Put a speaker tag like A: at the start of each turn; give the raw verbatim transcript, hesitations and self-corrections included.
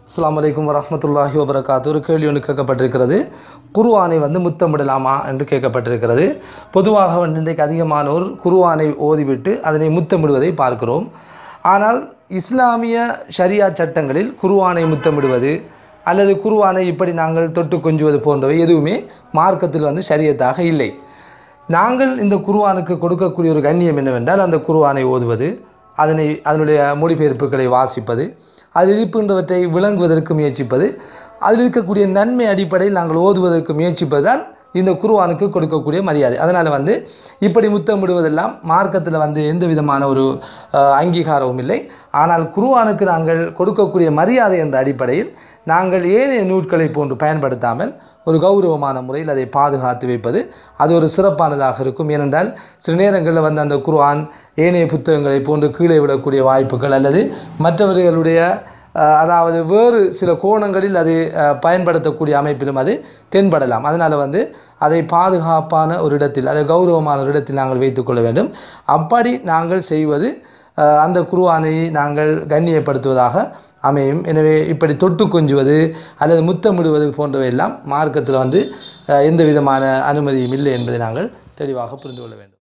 A: அஸ்ஸலாமு அலைக்கும் வரஹ்மத்துல்லாஹி வபரகாத்துஹு. ஒரு கேள்வி ஒன்று கேட்கப்பட்டிருக்கிறது. குர்ஆனை வந்து முத்தமிடலாமா என்று கேட்கப்பட்டிருக்கிறது. பொதுவாக வந்து இன்றைக்கு அதிகமானோர் குர்ஆனை ஓதிவிட்டு அதனை முத்தமிடுவதை பார்க்கிறோம். ஆனால் இஸ்லாமிய ஷரியா சட்டங்களில் குர்ஆனை முத்தமிடுவது அல்லது குர்ஆனை இப்படி நாங்கள் தொட்டு கொஞ்சுவது போன்றவை எதுவுமே மார்க்கத்தில் வந்து ஷரியத்தாக இல்லை. நாங்கள் இந்த குர்ஆனுக்கு கொடுக்கக்கூடிய ஒரு கண்ணியம் என்னவென்றால், அந்த குர்ஆனை ஓதுவது, அதனை அதனுடைய மொழிபெயர்ப்புகளை வாசிப்பது, அதில் இருக்கின்றவற்றை விளங்குவதற்கு முயற்சிப்பது, அதில் இருக்கக்கூடிய நன்மை அடிப்படையில் நாங்கள் ஓதுவதற்கு முயற்சிப்பது தான் இந்த குர்ஆனுக்கு கொடுக்கக்கூடிய மரியாதை. அதனால் வந்து இப்படி முத்தமிடுவதெல்லாம் மார்க்கத்தில் வந்து எந்த விதமான ஒரு அங்கீகாரமும் இல்லை. ஆனால் குர்ஆனுக்கு நாங்கள் கொடுக்கக்கூடிய மரியாதை என்ற அடிப்படையில் நாங்கள் ஏனைய நூட்களை போன்று பயன்படுத்தாமல் ஒரு கௌரவமான முறையில் அதை பாதுகாத்து வைப்பது அது ஒரு சிறப்பானதாக இருக்கும். ஏனென்றால் சில நேரங்களில் வந்து அந்த குர்ஆன் ஏனைய புத்தகங்களை போன்று கீழே விடக்கூடிய வாய்ப்புகள் அல்லது மற்றவர்களுடைய அதாவது வேறு சில கோணங்களில் அது பயன்படுத்தக்கூடிய அமைப்பிலும் அது தென்படலாம். அதனால் வந்து அதை பாதுகாப்பான ஒரு இடத்தில், அதை கௌரவமான ஒரு இடத்தில் நாங்கள் வைத்துக்கொள்ள வேண்டும். அப்படி நாங்கள் செய்வது அந்த குர்ஆனை நாங்கள் கண்ணியப்படுத்துவதாக அமையும். எனவே இப்படி தொட்டு கொஞ்சுவது அல்லது முத்தமிடுவது போன்றவையெல்லாம் மார்க்கத்தில் வந்து எந்த விதமான அனுமதியும் இல்லை என்பதை நாங்கள் தெளிவாக புரிந்து கொள்ள வேண்டும்.